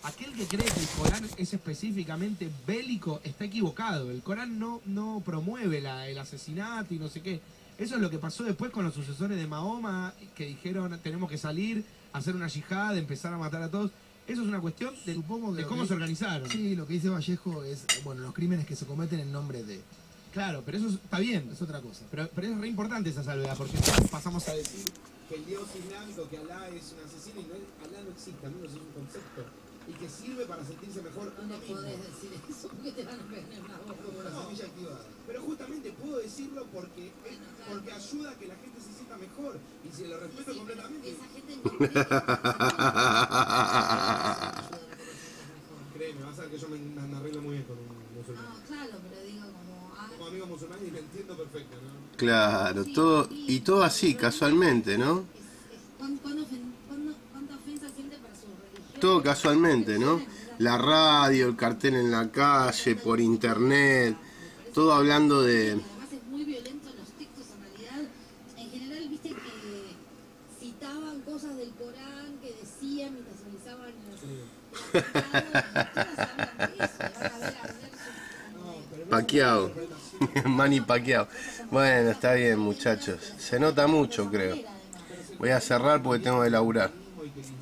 aquel que cree que el Corán es específicamente bélico está equivocado. El Corán no promueve el asesinato y no sé qué. Eso es lo que pasó después con los sucesores de Mahoma, que dijeron tenemos que salir, hacer una yihad, empezar a matar a todos. Eso es una cuestión de cómo se organizaron. Sí, lo que dice Vallejo es, bueno, los crímenes que se cometen en nombre de... Claro, pero eso está bien. Es otra cosa. Pero es re importante esa salvedad, porque entonces pasamos a decir que el Dios islámico, que Alá es un asesino, y Alá no existe, amigos, es un concepto. Y que sirve para sentirse mejor uno mismo. No podés decir eso porque te van a pegar en la boca. Como la semilla activada. Pero justamente puedo decirlo porque ayuda a que la gente se sienta mejor. Y si lo respeto completamente. Esa gente no cree que Créeme, vas a ver que yo me arreglo muy bien con un musulmán. No, claro, pero digo Como amigo musulmán y me entiendo perfecto, ¿no? Claro, todo así, casualmente, ¿no? ¿Cuánta ofensa siente para su religión? Todo casualmente, ¿no? La radio, el cartel en la calle, por internet, todo hablando de... Además es muy violento en los textos, en realidad. En general, viste que citaban cosas del Corán que decían mientras realizaban los... Paquiao. Manny Paquiao. Bueno, está bien, muchachos. Se nota mucho, creo. Voy a cerrar porque tengo que laburar.